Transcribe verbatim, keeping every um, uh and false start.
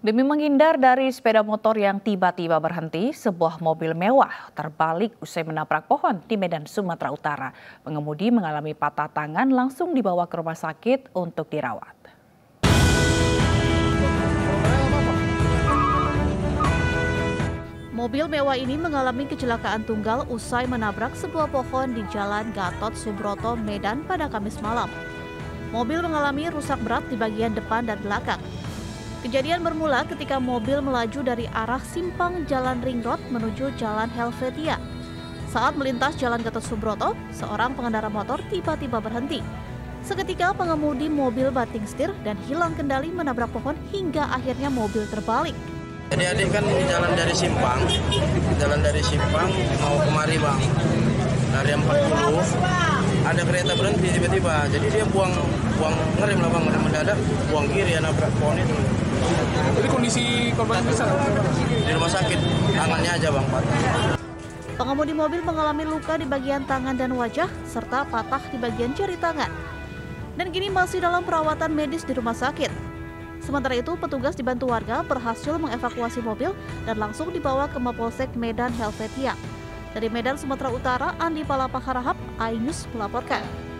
Demi menghindar dari sepeda motor yang tiba-tiba berhenti, sebuah mobil mewah terbalik usai menabrak pohon di Medan, Sumatera Utara. Pengemudi mengalami patah tangan langsung dibawa ke rumah sakit untuk dirawat. Mobil mewah ini mengalami kecelakaan tunggal usai menabrak sebuah pohon di Jalan Gatot Subroto, Medan pada Kamis malam. Mobil mengalami rusak berat di bagian depan dan belakang. Kejadian bermula ketika mobil melaju dari arah simpang Jalan Ring Road menuju Jalan Helvetia. Saat melintas Jalan Gatot Subroto, seorang pengendara motor tiba-tiba berhenti. Seketika pengemudi mobil banting setir dan hilang kendali menabrak pohon hingga akhirnya mobil terbalik. Jadi adik kan jalan dari Simpang, jalan dari Simpang mau kemari bang, dari empat puluh, ada kereta berhenti tiba-tiba, jadi dia buang buang ngerem lah bang, ngerem mendadak, buang kiri ya nabrak pohon itu. Jadi kondisi korban besar di rumah sakit, tangannya aja bang patah. Pengemudi mobil mengalami luka di bagian tangan dan wajah, serta patah di bagian jari tangan. Dan kini masih dalam perawatan medis di rumah sakit. Sementara itu, petugas dibantu warga berhasil mengevakuasi mobil dan langsung dibawa ke Mapolsek Medan Helvetia. Dari Medan, Sumatera Utara, Andi Palapa Harahap, iNews melaporkan.